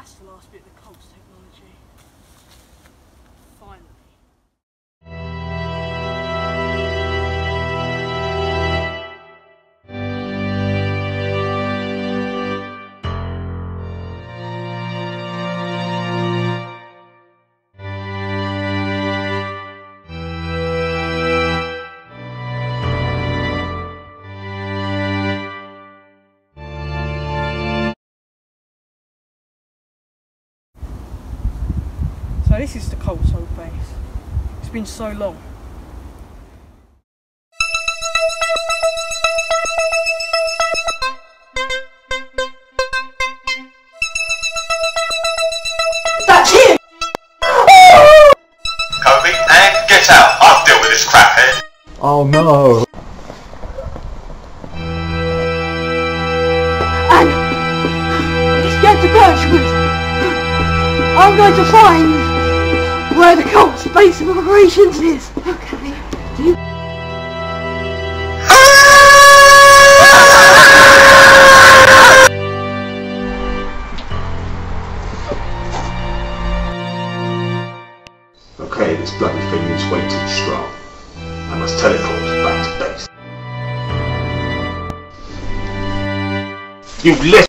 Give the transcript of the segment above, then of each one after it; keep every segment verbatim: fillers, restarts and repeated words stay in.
That's the last bit of the Colts technology. Finally. So this is the Colts old base. It's been so long. That's him! Kobe, and get out. I'll deal with this craphead. Oh no! And let's get to Birchwood. I'm going to find where the Colts base of operations is. Okay. Do you Okay, this bloody thing is way too strong. I must teleport back to base. You listen!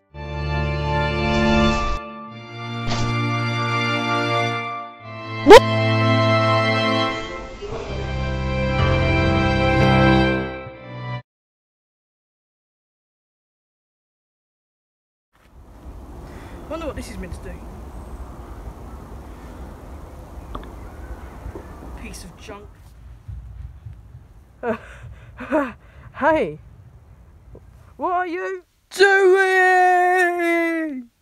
Wonder what this is meant to do. Piece of junk. Hey, what are you doing?